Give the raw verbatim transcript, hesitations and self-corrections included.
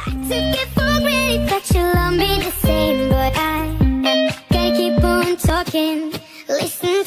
Took it for granted that you love me the same, but I gotta keep on talking. Listen